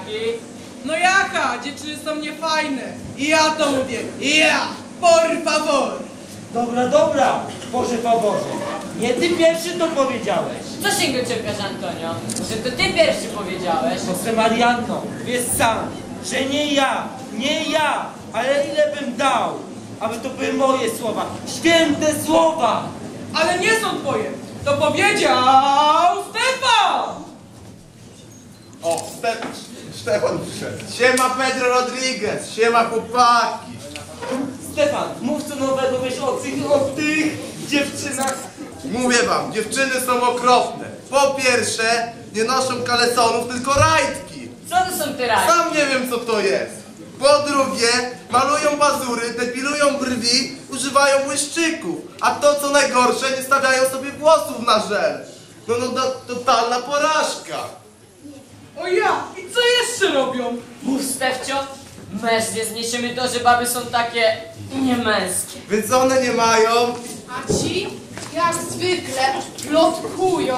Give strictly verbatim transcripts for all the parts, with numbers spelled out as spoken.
koleżanki? No jaka? Dziewczyny są niefajne. I ja to mówię. I ja. Por favor. Dobra, dobra, Boże faworze. Nie ty pierwszy to powiedziałeś. Co się go czepiasz, Antonio? Że to ty pierwszy powiedziałeś. Proszę Marianno, wiesz sam, że nie ja, nie ja, ale ile bym dał, aby to były moje słowa, święte słowa. Ale nie są twoje. To powiedział Stefan. O, Stefan, Stefan przyszedł. Siema Pedro Rodriguez, siema chłopaki. Stefan, mów co nowego wiesz o tych, o tych dziewczynach. Mówię wam, dziewczyny są okropne. Po pierwsze, nie noszą kalesonów, tylko rajtki. Co to są te rajki? Sam nie wiem co to jest. Po drugie, malują pazury, depilują brwi, używają błyszczyków. A to co najgorsze, nie stawiają sobie włosów na żel. No no, to, totalna porażka. O ja. I co jeszcze robią? Mów, Stefcio, męż nie zniesiemy to, że baby są takie niemęskie. Więc one nie mają. A ci, jak zwykle, plotkują.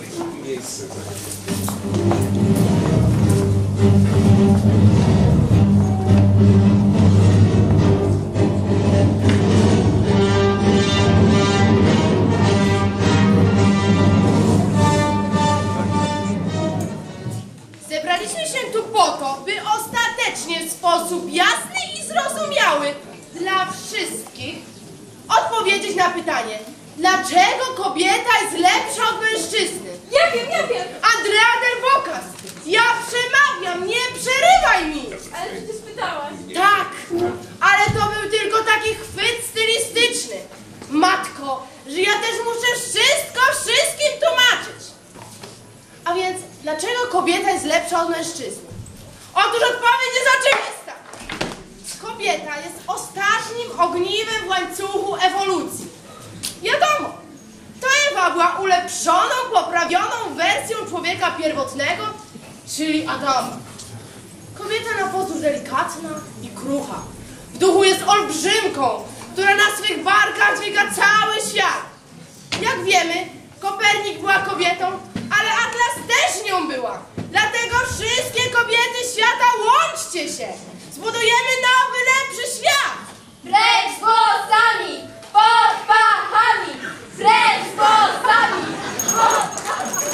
Zebraliśmy się tu po to, by ostatecznie w sposób jasny i zrozumiały dla wszystkich odpowiedzieć na pytanie, dlaczego kobieta jest lepsza od mężczyzny? Ja wiem, ja wiem. Andrea del Bocas, ja przemawiam, nie przerywaj mi. Ale czy ty spytałaś? Tak, ale to był tylko taki chwyt stylistyczny. Matko, że ja też muszę wszystko wszystkim tłumaczyć. A więc, dlaczego kobieta jest lepsza od mężczyzny? Otóż odpowiedź jest oczywista. Kobieta jest ostatnim ogniwem w łańcuchu ewolucji. Wiadomo, to Ewa była ulepszoną, poprawioną wersją człowieka pierwotnego, czyli Adama. Kobieta na pozór delikatna i krucha. W duchu jest olbrzymką, która na swych barkach dźwiga cały świat. Jak wiemy, Kopernik była kobietą, ale Atlas też nią była. Dlatego wszystkie kobiety świata, łączcie się! Zbudujemy nowy, lepszy świat! Precz z włosami! Pod pachami! Precz z włosami! Pod...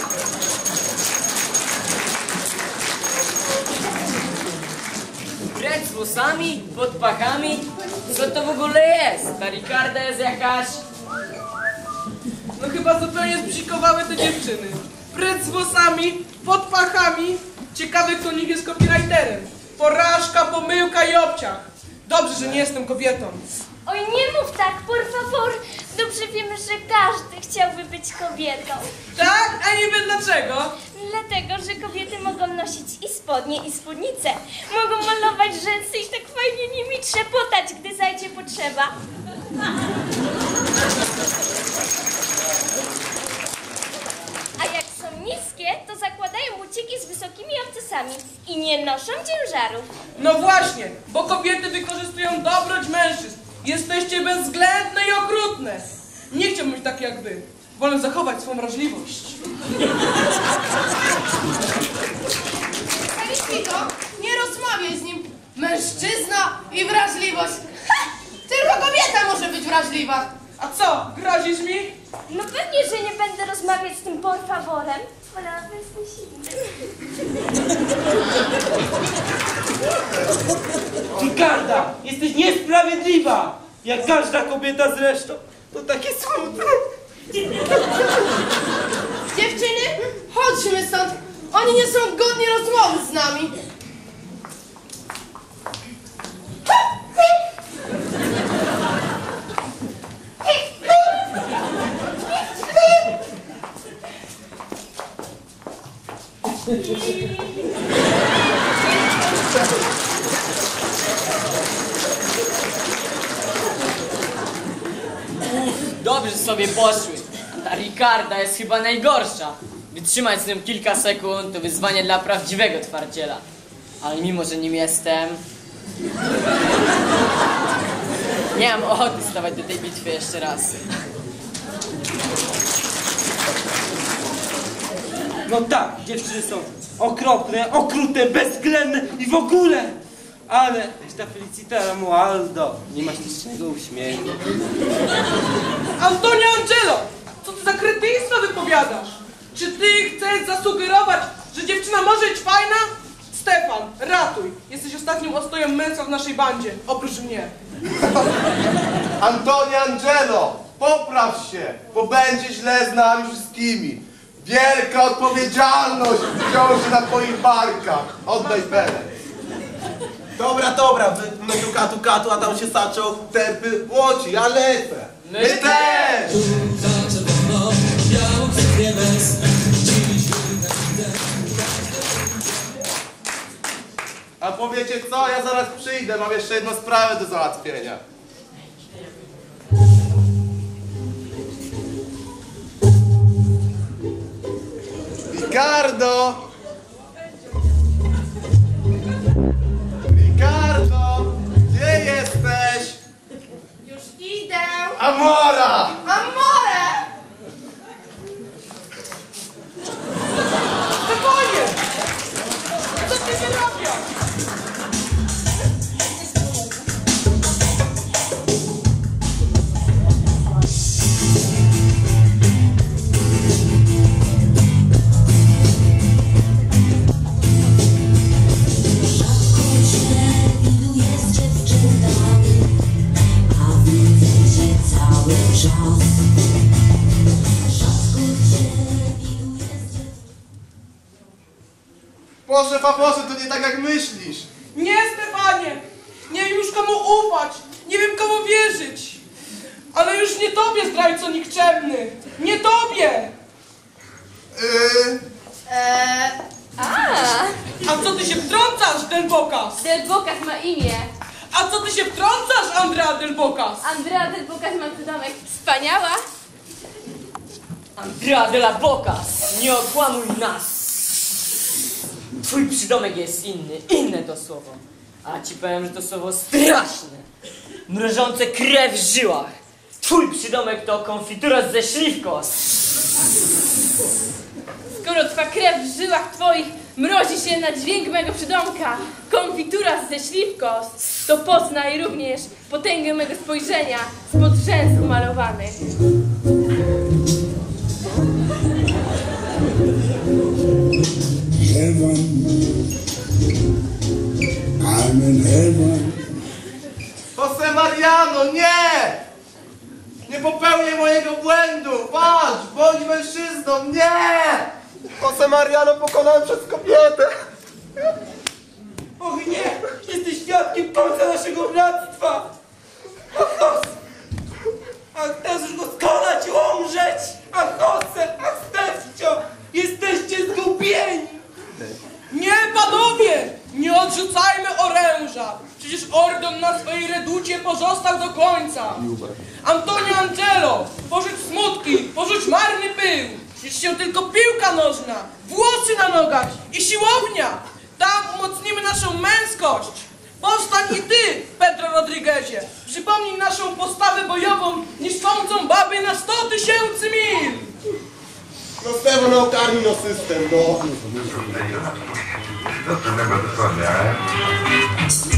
Precz z włosami, pod pachami? Co to w ogóle jest? Ta Ricarda jest jakaś... No chyba zupełnie zbzikowały te dziewczyny. Precz z włosami, pod pachami. Ciekawe, kto nikt jest copywriterem. Porażka, pomyłka i obciach. Dobrze, że nie jestem kobietą. Oj, nie mów tak, por favor. Dobrze wiemy, że każdy chciałby być kobietą. Tak? A niby dlaczego? Dlatego, że kobiety mogą nosić i spodnie, i spódnice. Mogą malować rzęsy i tak fajnie nimi trzepotać, gdy zajdzie potrzeba. A jak są niskie, to zakładają buciki z wysokimi obcasami i nie noszą ciężarów. No właśnie, bo kobiety wykorzystują dobroć mężczyzn. Jesteście bezwzględne i okrutne. Nie chciałbym być taki jak wy. Wolę zachować swą wrażliwość. Felicito, nie rozmawiaj z nim. Mężczyzna i wrażliwość. Ha! Tylko kobieta może być wrażliwa. A co, grozisz mi? No pewnie, że nie będę rozmawiać z tym por favorem. Wolałabym z tym silnym. Ricarda, jesteś niesprawiedliwa! Jak każda kobieta zresztą, to takie smutne. Dziewczyny, chodźmy stąd. Oni nie są godni rozmowy z nami. Dobrze sobie poszły. Ta Ricarda jest chyba najgorsza. Wytrzymać z nią kilka sekund to wyzwanie dla prawdziwego twardziela. Ale mimo, że nim jestem... nie mam ochoty stawać do tej bitwy jeszcze raz. No tak, dziewczyny są okropne, okrutne, bezwzględne i w ogóle. Ale ta Felicita Romualdo nie ma ślicznego uśmiechu. Antonio Angelo, co ty za kretyństwo wypowiadasz? Czy ty chcesz zasugerować, że dziewczyna może być fajna? Stefan, ratuj. Jesteś ostatnim ostojem męstwa w naszej bandzie, oprócz mnie. Antonio Angelo, popraw się, bo będzie źle z nami wszystkimi. Wielka odpowiedzialność ciąży na twoich barkach. Oddaj Belę. Dobra, dobra, my, my tu katu katu, a tam się zaczął tępy łoci, ja lecę. My My też! A powiecie co? Ja zaraz przyjdę, mam jeszcze jedną sprawę do załatwienia. Ricardo! Ricardo! Gdzie jesteś? Już idę. Amora! Amore! Spokojnie! Co ty się robisz? Boże, Boże, to nie tak jak myślisz. Nie, Stefanie! Nie wiem już komu ufać, nie wiem komu wierzyć. Ale już nie tobie, zdrajco nikczemny! Nie tobie! Yy, Eee, A, A co ty się wtrącasz, Del Bocas? Del Bocas ma imię. A co ty się wtrącasz, Andrea Del Bocas? Andrea Del Bocas ma przydomek. Wspaniała. Andrea de la Bocas, nie okłamuj nas. Twój przydomek jest inny, inne to słowo. A ci powiem, że to słowo straszne, mrożące krew w żyłach. Twój przydomek to konfitura ze śliwką. Skoro twa krew w żyłach twoich mrozi się na dźwięk mego przydomka, konfitura ze śliwkos, to poznaj również potęgę mego spojrzenia spod rzęs umalowanych. Heaven, I'm in heaven. Jose Mariano, nie! Nie popełniaj mojego błędu! Patrz, bądź mężczyzną, nie! Jose Mariano, pokonałem przez kobietę! Och nie! Jesteś świadkiem końca naszego bractwa! Ach, ach, teraz już go skonać, umrzeć! Ach, Jose, ach, Stefcio! Jesteście zgubieni! Nie, panowie! Nie odrzucajmy oręża! Przecież Ordon na swojej reducie pozostał do końca! Antonio Angelo, porzuć smutki, porzuć marny pył! Liczy się tylko piłka nożna, włosy na nogach i siłownia! Tam umocnimy naszą męskość! Powstań i ty, Pedro Rodriguezie! Przypomnij naszą postawę bojową niszczącą baby na sto tysięcy mil! No Stefan, no ogarnij no system, no! Zaczynamy dosłownie, ale...